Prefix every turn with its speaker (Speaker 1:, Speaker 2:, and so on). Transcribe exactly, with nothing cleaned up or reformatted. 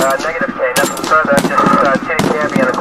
Speaker 1: Uh, negative K, nothing further, just uh, take care, be on the